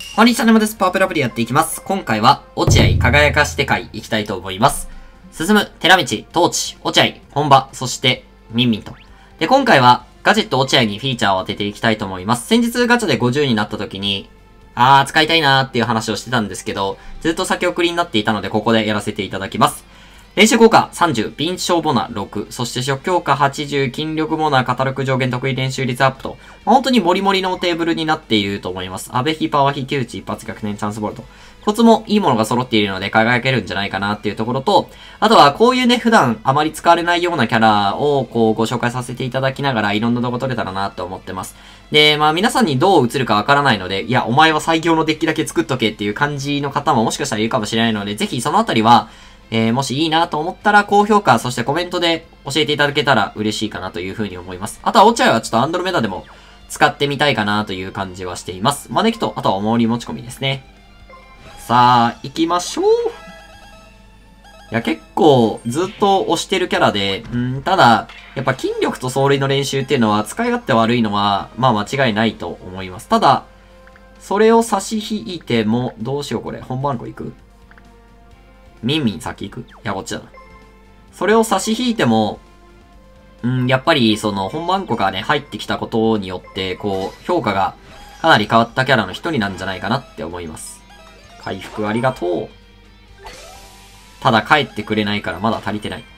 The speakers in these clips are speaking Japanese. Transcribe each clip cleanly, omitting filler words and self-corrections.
こんにちは、沼です。パワープラプリやっていきます。今回は、落合輝かして会行きたいと思います。進む、寺道、トーチ、落合、本場、そして、ミンミンと。で、今回は、ガジェット落合にフィーチャーを当てていきたいと思います。先日ガチャで50になった時に、使いたいなーっていう話をしてたんですけど、ずっと先送りになっていたので、ここでやらせていただきます。練習効果30、敏捷ボナ6、そして初強化80、筋力ボナ、肩力上限得意練習率アップと、本当にモリモリのテーブルになっていると思います。アベヒパワーヒキ打ち一発逆転チャンスボルト。コツもいいものが揃っているので輝けるんじゃないかなっていうところと、あとはこういうね、普段あまり使われないようなキャラをこうご紹介させていただきながらいろんな動画撮れたらなと思ってます。で、皆さんにどう映るかわからないので、いや、お前は最強のデッキだけ作っとけっていう感じの方ももしかしたらいるかもしれないので、ぜひそのあたりは、もしいいなと思ったら高評価、そしてコメントで教えていただけたら嬉しいかなというふうに思います。あとは落合はちょっとアンドロメダでも使ってみたいかなという感じはしています。招きと、あとはお守り持ち込みですね。さあ、行きましょう。いや、結構ずっと押してるキャラで、ただ、やっぱ筋力と走塁の練習っていうのは使い勝手悪いのは、間違いないと思います。ただ、それを差し引いても、どうしようこれ。本番庫行く？ミンミン先行く？いや、こっちだな。それを差し引いても、やっぱり、本番庫がね、入ってきたことによって、こう、評価がかなり変わったキャラの一人なんじゃないかなって思います。回復ありがとう。ただ帰ってくれないからまだ足りてない。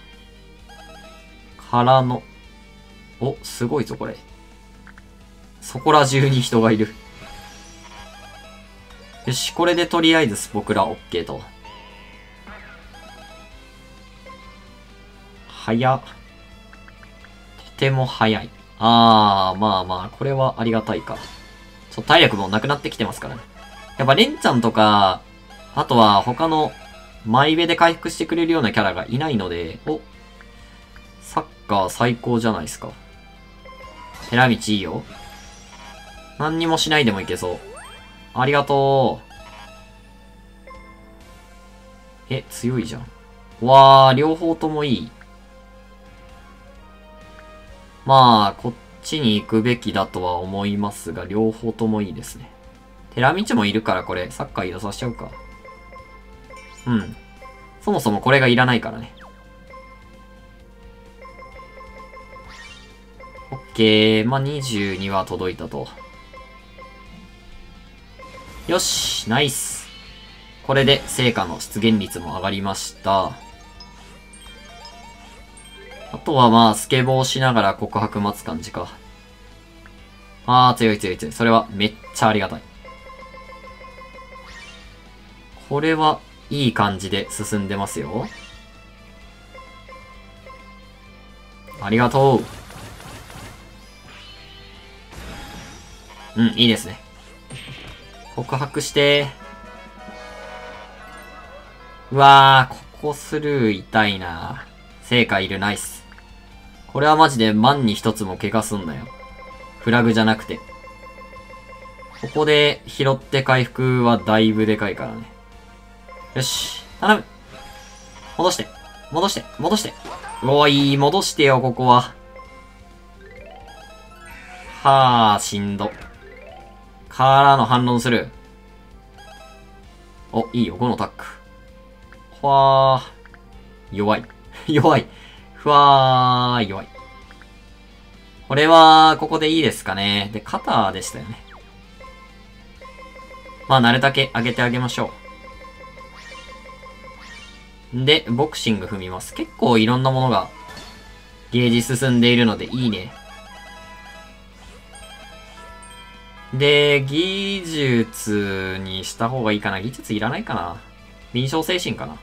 からの、お、すごいぞこれ。そこら中に人がいる。よし、これでとりあえずスポクラ OK と。早っ。とても早い。これはありがたいか。体力もなくなってきてますからね。やっぱレンちゃんとか、あとは他のマイウェで回復してくれるようなキャラがいないので、サッカー最高じゃないですか。寺道いいよ。何にもしないでもいけそう。ありがとう。強いじゃん。わー、両方ともいい。こっちに行くべきだとは思いますが、両方ともいいですね。寺道もいるからこれ、サッカー移動させちゃうか。そもそもこれがいらないからね。オッケー。22は届いたと。よし、ナイス。これで成果の出現率も上がりました。あとはスケボーしながら告白待つ感じか。強い。それはめっちゃありがたい。これはいい感じで進んでますよ。ありがとう。いいですね。告白して。うわー、ここスルー痛いな。成果いる、ナイス。これはマジで万に一つも怪我すんなよ。フラグじゃなくて。ここで拾って回復はだいぶでかいからね。よし。頼む。戻して。おい、戻してよ、ここは。しんど。からの反論する。いいよ、5のタック。弱い。弱い。弱い。これは、ここでいいですかね。で、肩でしたよね。なるだけ上げてあげましょう。で、ボクシング踏みます。結構いろんなものが、ゲージ進んでいるのでいいね。で、技術にした方がいいかな。技術いらないかな。臨床精神かな。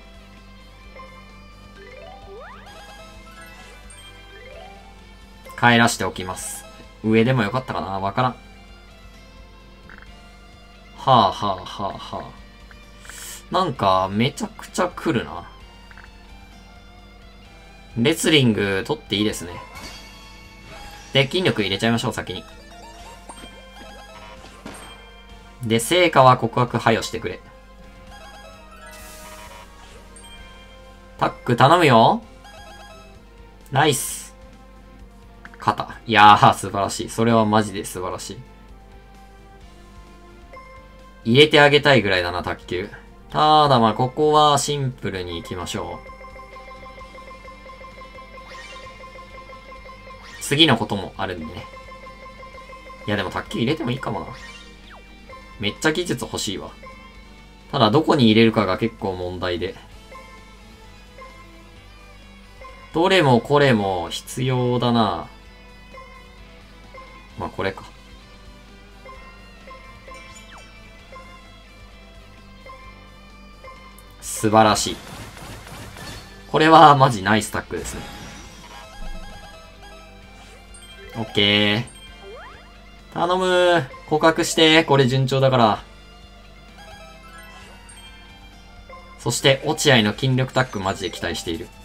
帰らしておきます。上でもよかったかな。わからん。なんか、めちゃくちゃ来るな。レスリング取っていいですね。で、筋力入れちゃいましょう、先に。で、成果は告白早よしてくれ。タック頼むよ。ナイス。肩。いやー、素晴らしい。それはマジで素晴らしい。 入れてあげたいぐらいだな、卓球。ただまあ、ここはシンプルに行きましょう。次のこともあるんでね。いやでも卓球入れてもいいかもな。めっちゃ技術欲しいわ。ただどこに入れるかが結構問題で。どれもこれも必要だな。まあこれか。素晴らしい。これはマジナイスタックですね。オッケー。頼むー。告白して。これ順調だから。そして、落合の筋力タックマジで期待している。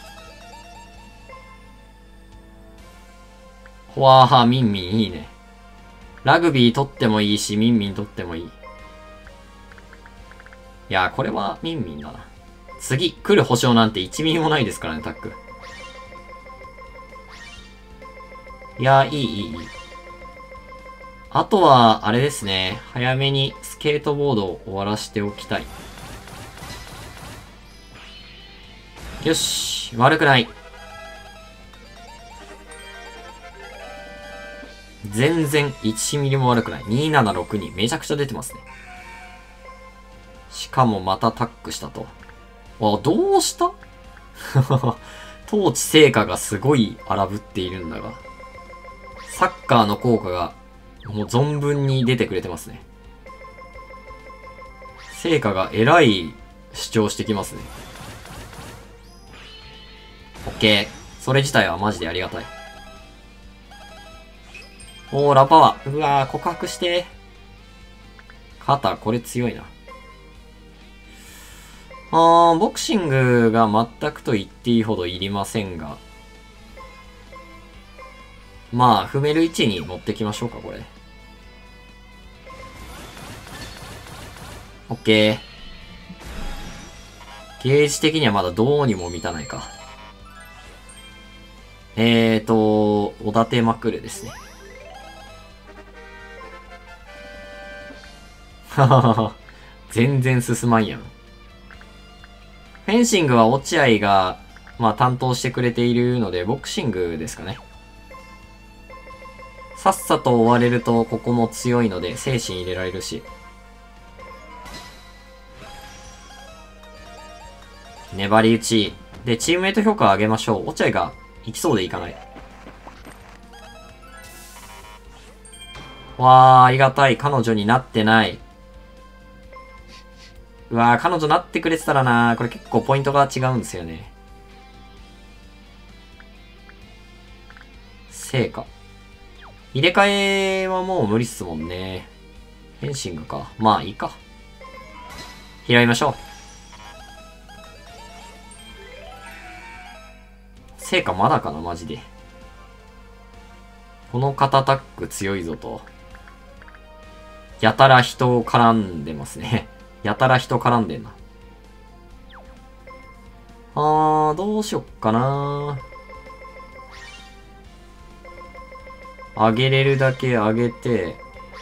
ほわーは、ミンミンいいね。ラグビー取ってもいいし、ミンミン取ってもいい。いやー、これはミンミンだな。次、来る保証なんて1ミリもないですからね、タック。いやー、いい。あとは、あれですね。早めにスケートボードを終わらしておきたい。よし、悪くない。全然1ミリも悪くない。2762。めちゃくちゃ出てますね。しかもまたタックしたと。あ、どうした統治成果がすごい荒ぶっているんだが。サッカーの効果がもう存分に出てくれてますね。成果がえらい主張してきますね。オッケー。それ自体はマジでありがたい。おー、ラパワー。うわー、告白して。肩、これ強いな。ボクシングが全くと言っていいほどいりませんが。まあ、踏める位置に持ってきましょうか、これ。オッケー。ゲージ的にはまだどうにも満たないか。おだてまくるですね。はははは。全然進まんやん。フェンシングは落合が、まあ担当してくれているので、ボクシングですかね。さっさと終われると、ここも強いので、精神入れられるし。粘り打ち。で、チームメイト評価を上げましょう。落合が行きそうで行かない。わー、ありがたい。彼女になってない。うわー、彼女なってくれてたらなー。これ結構ポイントが違うんですよね。成果。入れ替えはもう無理っすもんね。フェンシングか。まあいいか。拾いましょう。成果まだかな、マジで。この肩タック強いぞと。やたら人を絡んでますね。やたら人絡んでんな。どうしよっかな。上げれるだけ上げて。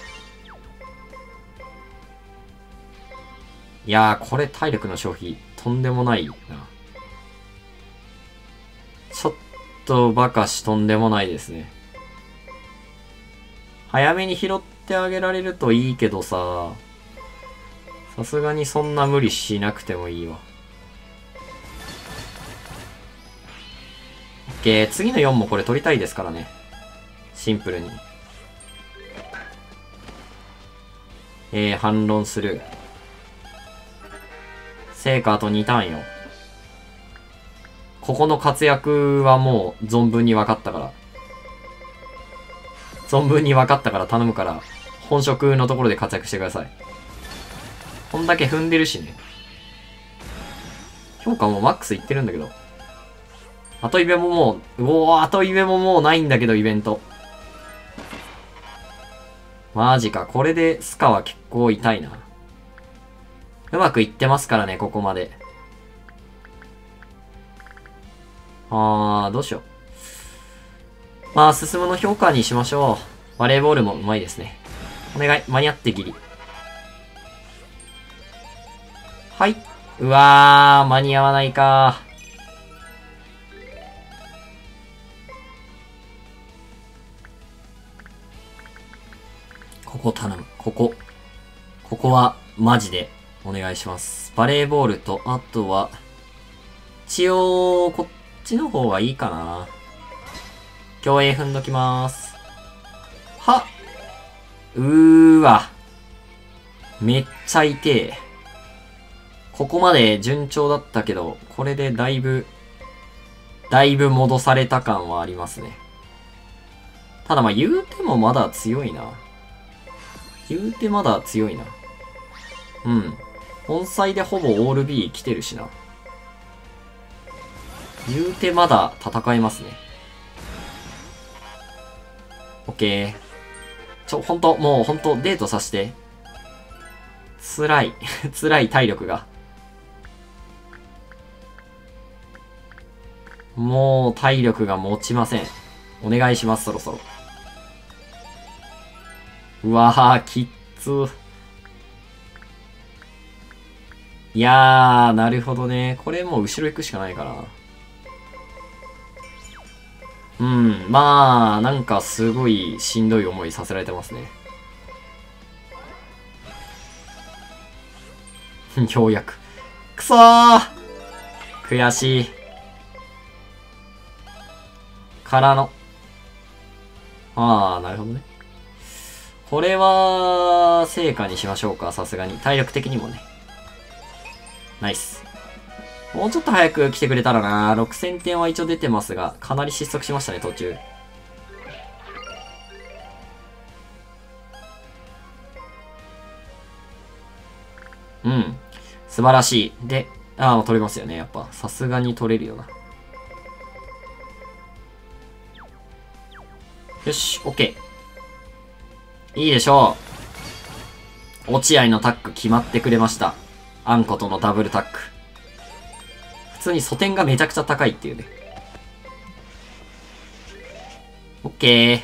いやー、これ体力の消費、とんでもないな。ちょっとバカしとんでもないですね。早めに拾ってあげられるといいけどさ。さすがにそんな無理しなくてもいいわ。オッケー、次の4もこれ取りたいですからね。シンプルに。反論する。成果あと2ターンよ。ここの活躍はもう存分に分かったから。存分に分かったから頼むから、本職のところで活躍してください。こんだけ踏んでるしね。評価もマックスいってるんだけど。後イベももう、後イベももうないんだけど、イベント。マジか。これでスカは結構痛いな。うまくいってますからね、ここまで。どうしよう。まあ、進むの評価にしましょう。バレーボールもうまいですね。お願い。間に合ってギリ。 はい。うわー、間に合わないか。ここ頼む。ここは、マジで、お願いします。バレーボールと、あとは、一応、こっちの方がいいかな。競泳踏んどきまーす。はわ。めっちゃ痛え。ここまで順調だったけど、これでだいぶ戻された感はありますね。ただまあ言うてもまだ強いな。言うてまだ強いな。うん。本妻でほぼオール B 来てるしな。言うてまだ戦えますね。オッケー。もうほんとデートさせて。辛い。辛い体力が。もう体力が持ちません。お願いします、そろそろ。うわぁ、きっつ。いやー、なるほどね。これもう後ろ行くしかないかな。うん、まあ、なんかすごいしんどい思いさせられてますね。ようやく。くそー悔しい。からの。ああ、なるほどね。これは、成果にしましょうか、さすがに。体力的にもね。ナイス。もうちょっと早く来てくれたらな。6000点は一応出てますが、かなり失速しましたね、途中。うん。素晴らしい。で、取れますよね、やっぱ。さすがに取れるよな。よし、OK。いいでしょう。落合のタック決まってくれました。あんことのダブルタック。普通に素点がめちゃくちゃ高いっていうね。OK。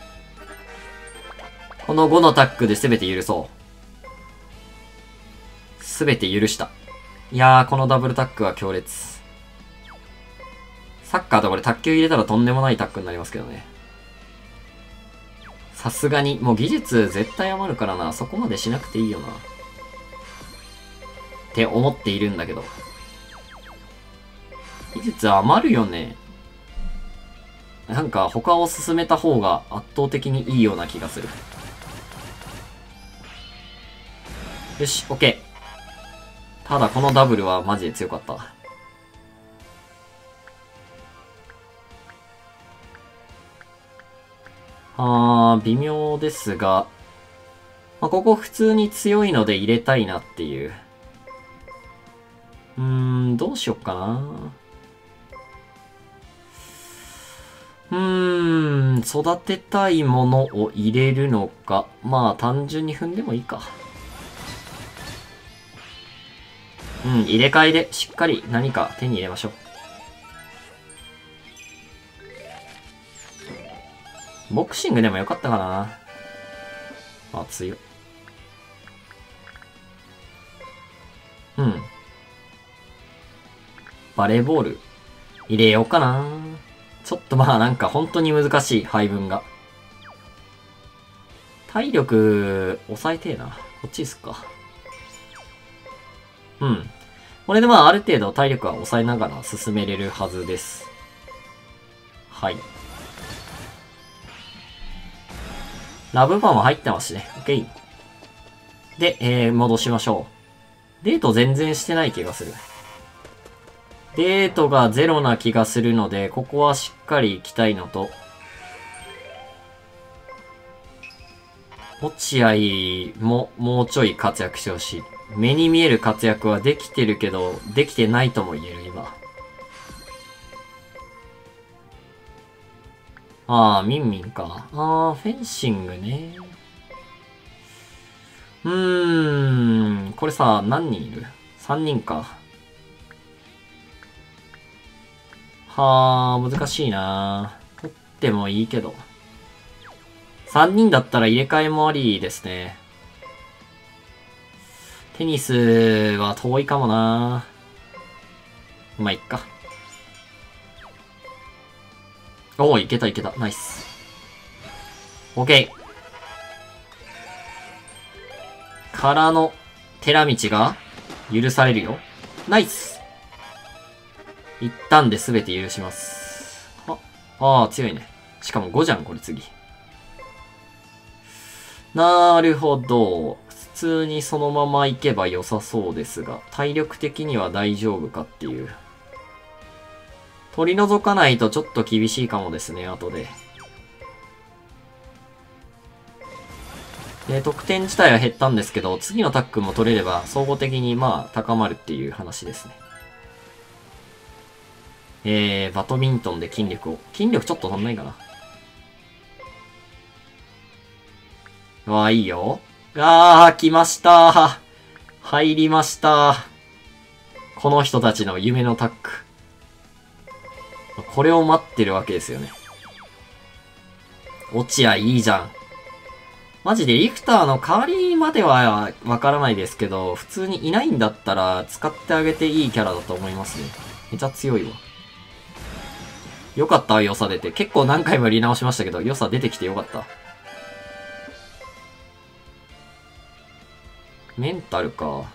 この5のタックで全て許そう。全て許した。いやー、このダブルタックは強烈。サッカーとこれ卓球入れたらとんでもないタックになりますけどね。さすがに、もう技術絶対余るからな。そこまでしなくていいよな。って思っているんだけど。技術余るよね。なんか他を進めた方が圧倒的にいいような気がする。よし、オッケー。ただこのダブルはマジで強かった。微妙ですが、まあ、ここ普通に強いので入れたいなっていう。どうしよっかな。育てたいものを入れるのか。まあ単純に踏んでもいいか。入れ替えでしっかり何か手に入れましょう。ボクシングでもよかったかな。あ、強い。バレーボール入れようかな。ちょっとまあなんか本当に難しい配分が。体力抑えてえな。こっちですか。これでまあある程度体力は抑えながら進めれるはずです。はい。ラブバーも入ってますしね。OK。で、戻しましょう。デート全然してない気がする。デートがゼロな気がするので、ここはしっかり行きたいのと、落合ももうちょい活躍してほしい。目に見える活躍はできてるけど、できてないとも言える、今。ミンミンか。フェンシングね。これさ、何人いる？ 3 人か。難しいな。取ってもいいけど。3人だったら入れ替えもありですね。 テニスは遠いかもな。まあ、いっか。おー、いけたいけた。ナイス。オッケー。からの、寺道が、許されるよ。ナイス。一旦で全て許します。ああ、強いね。しかも5じゃん、これ次。なるほど。普通にそのまま行けば良さそうですが、体力的には大丈夫かっていう。取り除かないとちょっと厳しいかもですね、後で。得点自体は減ったんですけど、次のタックも取れれば、総合的にまあ、高まるっていう話ですね。バドミントンで筋力を。筋力ちょっと足んないかな。わあ、いいよ。来ました。入りました。この人たちの夢のタック。これを待ってるわけですよね。落合いいじゃん。マジでリフターの代わりまではわからないですけど、普通にいないんだったら使ってあげていいキャラだと思いますね。めちゃ強いわ。よかった、良さ出て。結構何回もやり直しましたけど、良さ出てきてよかった。メンタルか。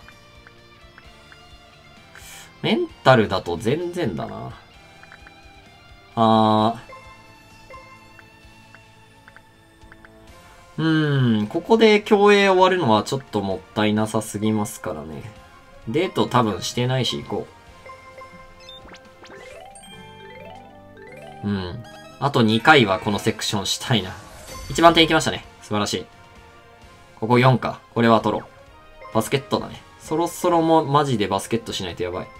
メンタルだと全然だな。ここで競泳終わるのはちょっともったいなさすぎますからね。デート多分してないし行こう。あと2回はこのセクションしたいな。1番点行きましたね。素晴らしい。ここ4か。これは取ろう。バスケットだね。そろそろもマジでバスケットしないとやばい。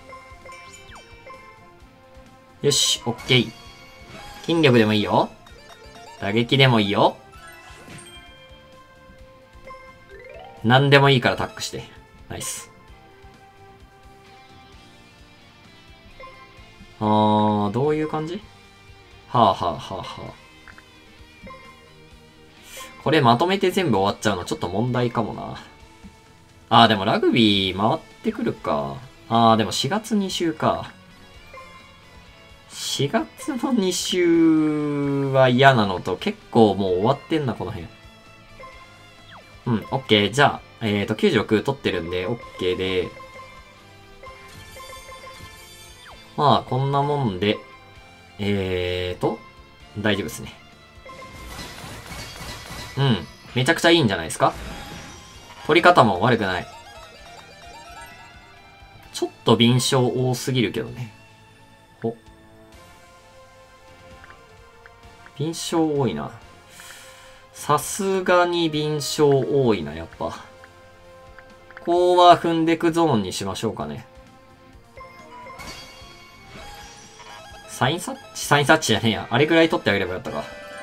よし、オッケー。筋力でもいいよ。打撃でもいいよ。何でもいいからタックして。ナイス。どういう感じ？はあはあはあはあ。これまとめて全部終わっちゃうのちょっと問題かもな。でもラグビー回ってくるか。でも4月2週か。4月の2週は嫌なのと結構もう終わってんな、この辺。オッケー。じゃあ、96取ってるんで、オッケーで。まあ、こんなもんで、大丈夫ですね。めちゃくちゃいいんじゃないですか？取り方も悪くない。ちょっと敏捷多すぎるけどね。敏捷多いな。さすがに敏捷多いな、やっぱ。ここは踏んでくゾーンにしましょうかね。サインサッチじゃねえや。あれぐらい取ってあげればよかったか。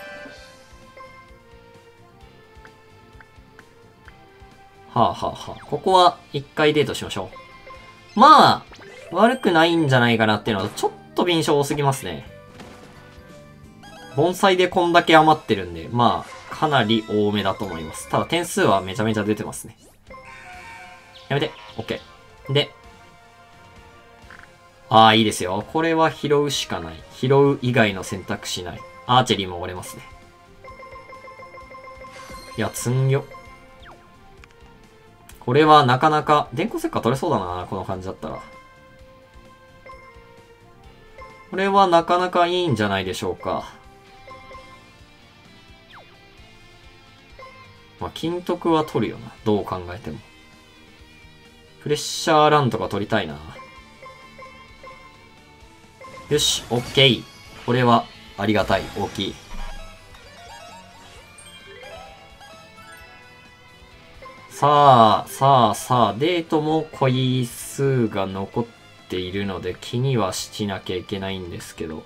ここは一回デートしましょう。まあ、悪くないんじゃないかなっていうのは、ちょっと敏捷多すぎますね。盆栽でこんだけ余ってるんで、まあ、かなり多めだと思います。ただ点数はめちゃめちゃ出てますね。やめて。OK。で。いいですよ。これは拾うしかない。拾う以外の選択肢ない。アーチェリーも折れますね。いや、つんよ。これはなかなか、電光石火取れそうだな、この感じだったら。これはなかなかいいんじゃないでしょうか。まあ、金徳は取るよな。どう考えても。プレッシャーランとか取りたいな。よし、オッケー。これはありがたい。大きい。さあ、デートも回数が残っているので気にはしなきゃいけないんですけど。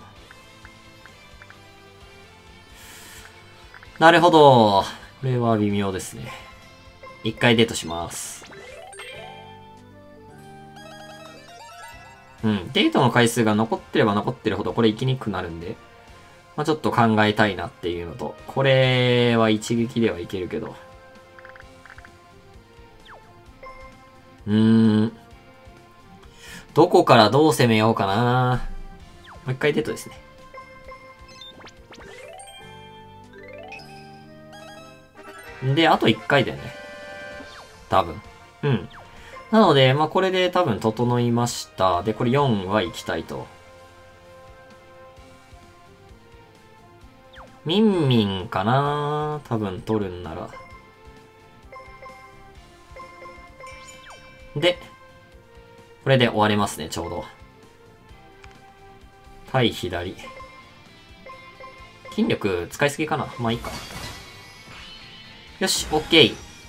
なるほど。これは微妙ですね。一回デートします。デートの回数が残ってれば残ってるほどこれ生きにくくなるんで、まあ、ちょっと考えたいなっていうのと、これは一撃ではいけるけど。 どこからどう攻めようかな。もう一回デートですね。で、あと一回だよね。多分。うん。なので、まあ、これで多分整いました。で、これ4は行きたいと。ミンミンかな多分取るんなら。で、これで終われますね、ちょうど。対左。筋力使いすぎかなまあいいか。よし、オッケ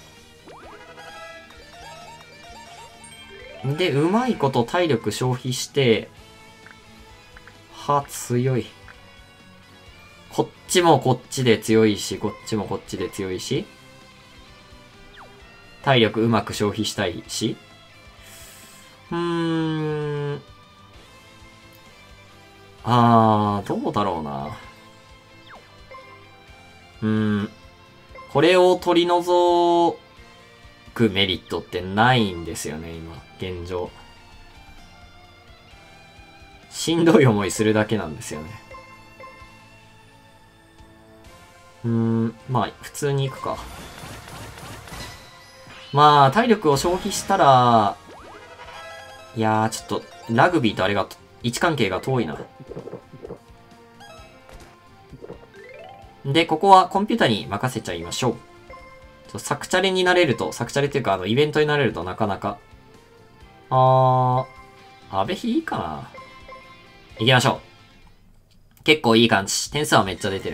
ー。で、うまいこと体力消費して、は、強い。こっちもこっちで強いし、こっちもこっちで強いし。体力うまく消費したいし。どうだろうな。これを取り除くメリットってないんですよね、今。現状。しんどい思いするだけなんですよね。まあ、普通に行くか。まあ、体力を消費したら、いやー、ちょっと、ラグビーとあれが、位置関係が遠いな。で、ここはコンピューターに任せちゃいましょう。サクチャレになれると、サクチャレっていうか、イベントになれるとなかなか。阿部比いいかな。行きましょう。結構いい感じ。点数はめっちゃ出てる。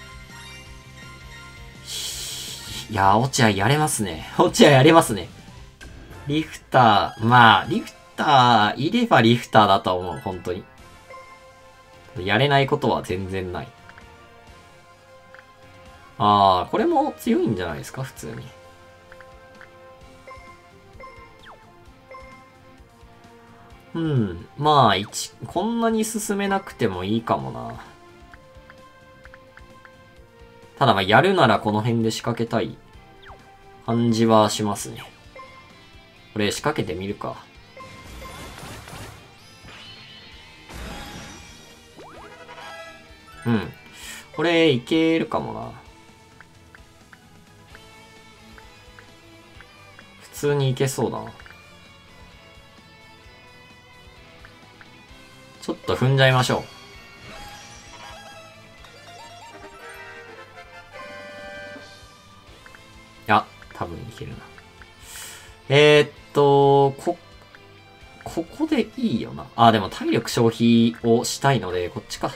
いやー、落合やれますね。落合やれますね。リフター、まあ、リフター、いればリフターだと思う、本当に。やれないことは全然ない。これも強いんじゃないですか、普通に。まあ、こんなに進めなくてもいいかもな。ただまあ、やるならこの辺で仕掛けたい感じはしますね。これ仕掛けてみるか。これいけるかもな。普通にいけそうだな。ちょっと踏んじゃいましょう。多分いけるな。ここでいいよな。でも体力消費をしたいので、こっちか。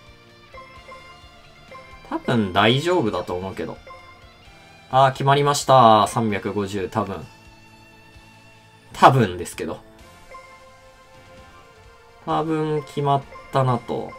多分大丈夫だと思うけど。決まりました。350、多分。多分ですけど。多分決まったなと。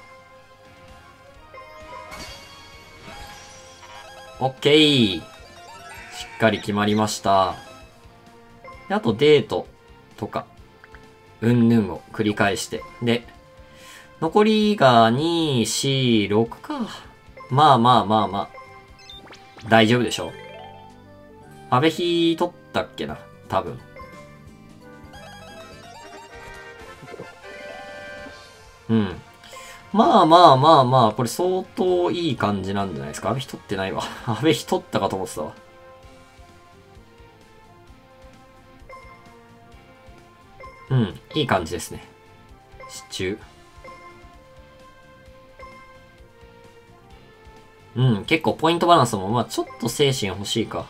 オッケー。しっかり決まりました。であとデートとか、うんぬんを繰り返して。で、残りが2、4、6か。まあ。大丈夫でしょ。阿部比取ったっけな多分。まあ、これ相当いい感じなんじゃないですか。阿部比取ってないわ。阿部比取ったかと思ってたわ。いい感じですね。シチュー。結構ポイントバランスも、まあちょっと精神欲しいか。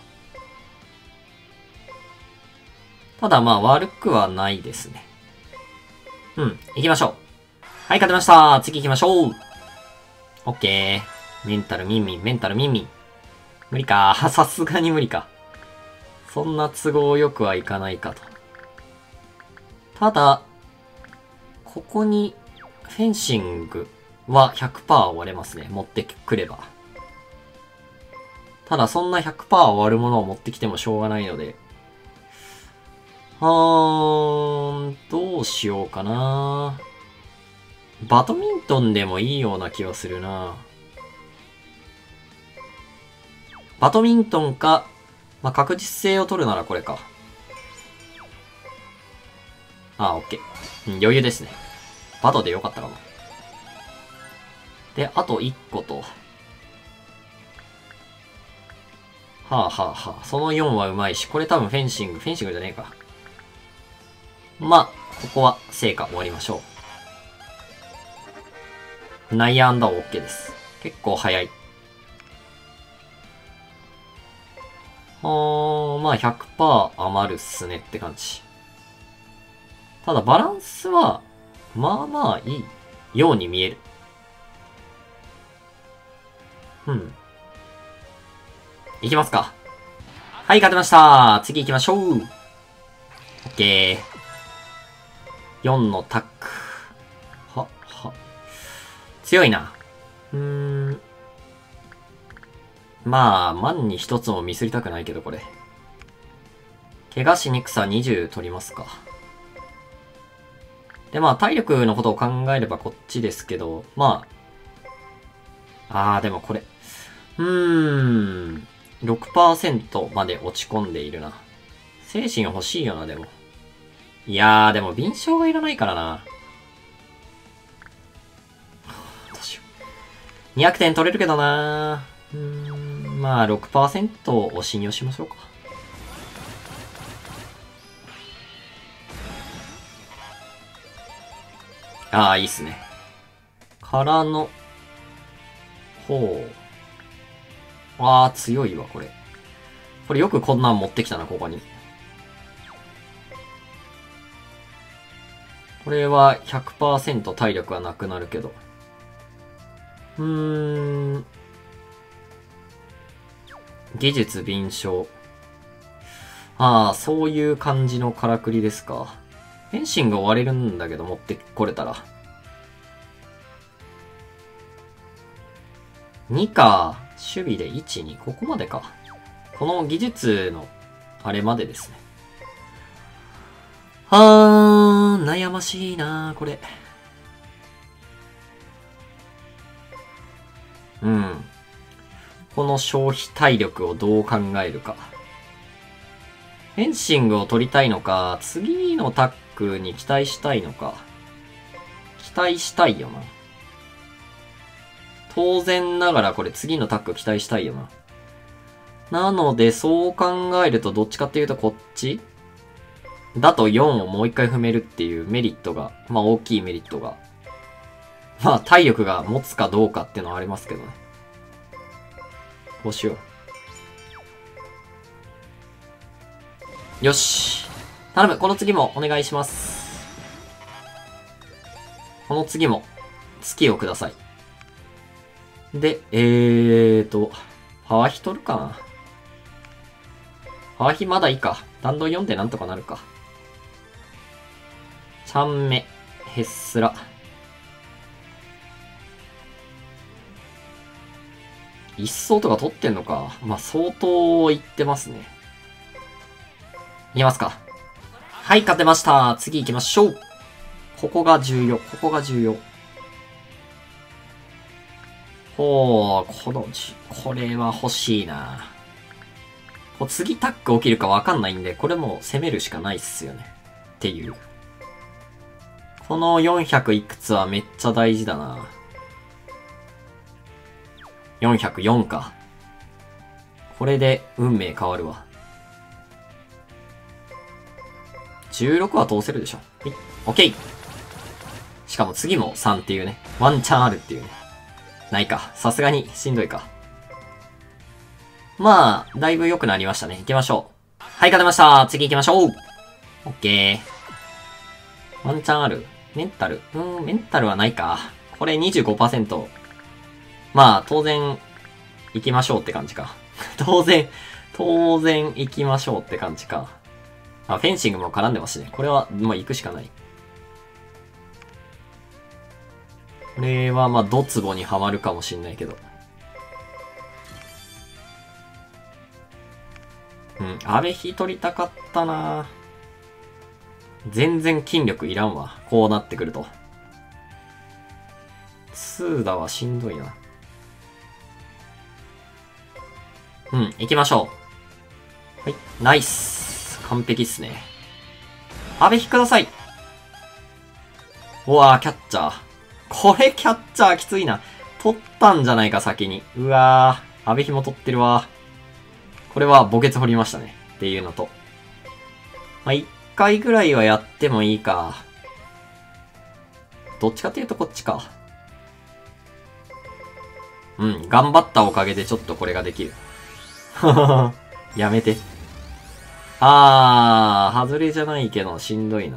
ただまあ悪くはないですね。行きましょう。はい、勝てました。次行きましょう。オッケー。メンタルミンミン、メンタルミンミン。無理か。さすがに無理か。そんな都合よくはいかないかと。ただ、ここに、フェンシングは 100% 終われますね。持ってくれば。ただ、そんな 100% 終わるものを持ってきてもしょうがないので。どうしようかな。バドミントンでもいいような気はするな。バドミントンか、まあ、確実性を取るならこれか。 あ、オッケー。うん、余裕ですね。バドでよかったかも。で、あと1個と。はあはあはあ。その4はうまいし、これ多分フェンシングじゃねえか。まあ、ここは成果終わりましょう。内野安打は OK です。結構早い。まあ 100% 余るっすねって感じ。ただバランスは、まあまあいいように見える。いきますか。はい、勝てました。次行きましょう。オッケー。4のタック。強いな。まあ、万に一つもミスりたくないけど、これ。怪我しにくさ20取りますか。で、まあ、体力のことを考えればこっちですけど、まあ。でもこれ。6% まで落ち込んでいるな。精神欲しいよな、でも。いやー、でも、敏捷がいらないからな。どうしよう。200点取れるけどな。まあ、6% を信用しましょうか。いいっすね。からの、強いわ、これ。これよくこんなん持ってきたな、ここに。これは 100% 体力はなくなるけど。技術敏捷。そういう感じのからくりですか。フェンシング終われるんだけど持ってこれたら。2か。守備で1、2。ここまでか。この技術の、あれまでですね。悩ましいなこれ。この消費体力をどう考えるか。フェンシングを取りたいのか、次のタックに期待したいのか。期待したいよな。当然ながらこれ次のタック期待したいよな。なので、そう考えるとどっちかっていうとこっちだと4をもう一回踏めるっていうメリットが、大きいメリットが。体力が持つかどうかっていうのはありますけどね。こうしよう。よし。頼む。この次もお願いします。この次も月をください。で、パワーヒ取るかな。パワーヒまだいいか。弾道4でなんとかなるか。ちゃんめ、へっすら。一層とか取ってんのか。相当いってますね。いきますか。はい、勝てました。次行きましょう。ここが重要。これは欲しいな。次タック起きるかわかんないんで、これもう攻めるしかないっすよね。っていう。この400いくつはめっちゃ大事だな。404か。これで運命変わるわ。16は通せるでしょ。オッケー。しかも次も3っていうね。ワンチャンあるっていうね。ないか。さすがにしんどいか。だいぶ良くなりましたね。行きましょう。はい、勝てました。次行きましょう。オッケー。ワンチャンある。メンタル。メンタルはないか。これ 25%。当然、行きましょうって感じか。当然行きましょうって感じか。フェンシングも絡んでますしね。これは、行くしかない。これは、ドツボにはまるかもしんないけど。阿部火取りたかったな。全然筋力いらんわ。こうなってくると。2だはしんどいな。行きましょう。はい。ナイス。完璧っすね。阿部火ください。 うわー、キャッチャー。これキャッチャーきついな。取ったんじゃないか、先に。うわー、阿部紐取ってるわ。これは墓穴掘りましたね。っていうのと。まあ、一回ぐらいはやってもいいか。どっちかっていうとこっちか。うん、頑張ったおかげでちょっとこれができる。やめて。外れじゃないけど、しんどいな。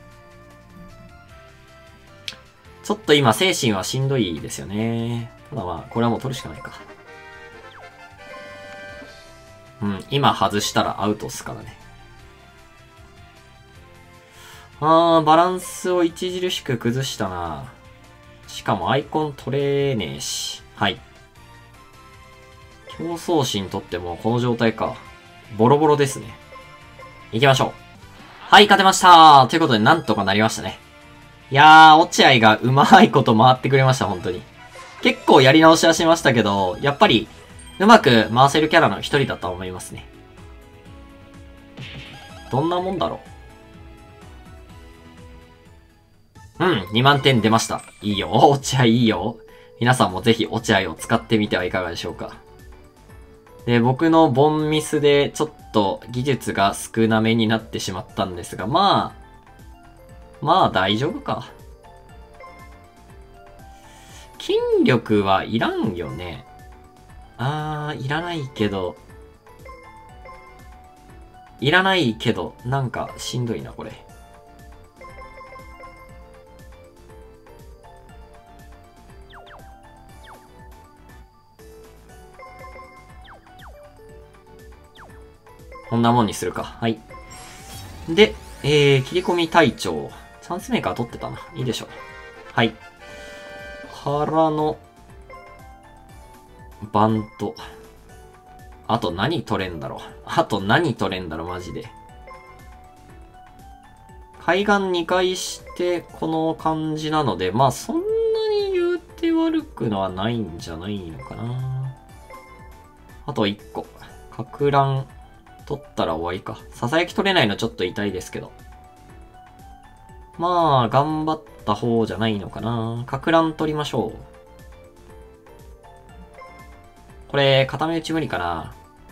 ちょっと今、精神はしんどいですよね。ただまあ、これはもう取るしかないか。うん、今外したらアウトっすからね。バランスを著しく崩したな。しかもアイコン取れねえし。はい。競争心とってもこの状態か。ボロボロですね。行きましょう。はい、勝てましたということで、なんとかなりましたね。いやー、落合がうまいこと回ってくれました、本当に。結構やり直しはしましたけど、やっぱり、うまく回せるキャラの一人だと思いますね。どんなもんだろう。2万点出ました。いいよ。落合いいよ。皆さんもぜひ落合を使ってみてはいかがでしょうか。で、僕のボンミスでちょっと技術が少なめになってしまったんですが、まあ大丈夫か。筋力はいらんよね。いらないけど。なんかしんどいな、これ。こんなもんにするか。はい。で、切り込み隊長。チャンスメーカー取ってたな。いいでしょう。はい。からの、バント。あと何取れんだろう、マジで。海岸2回して、この感じなので、まあそんなに言うて悪くのはないんじゃないのかな。あと1個。かく乱取ったら終わりか。ささやき取れないのちょっと痛いですけど。まあ、頑張った方じゃないのかな。かく乱取りましょう。これ、片目打ち無理かな。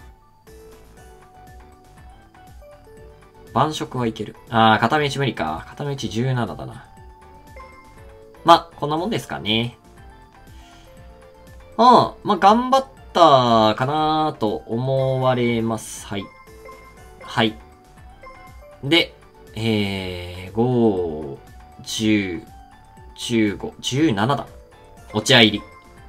晩食はいける。片目打ち無理か。片目打ち17だな。まあ、こんなもんですかね。まあ、頑張ったかなと思われます。はい。はい。で、5、10、15、17だ。落合入り。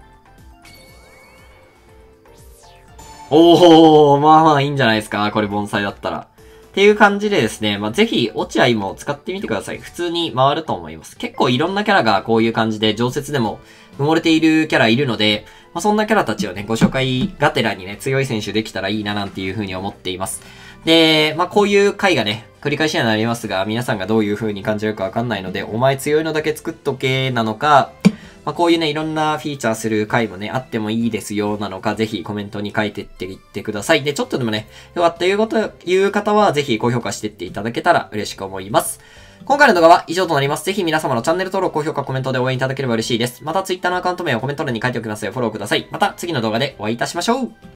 まあいいんじゃないですか。これ盆栽だったら。っていう感じでですね、ぜひ、落合も使ってみてください。普通に回ると思います。結構いろんなキャラがこういう感じで常設でも埋もれているキャラいるので、そんなキャラたちをね、ご紹介がてらにね、強い選手できたらいいななんていう風に思っています。で、こういう回がね、繰り返しにはなりますが、皆さんがどういう風に感じるかわかんないので、お前強いのだけ作っとけなのか、こういうね、いろんなフィーチャーする回もね、あってもいいですよ、なのか、ぜひコメントに書いてっていってください。で、ちょっとでもね、よかったいう方は、ぜひ高評価してっていただけたら嬉しく思います。今回の動画は以上となります。ぜひ皆様のチャンネル登録、高評価、コメントで応援いただければ嬉しいです。また Twitter のアカウント名をコメント欄に書いておきますのでフォローください。また次の動画でお会いいたしましょう。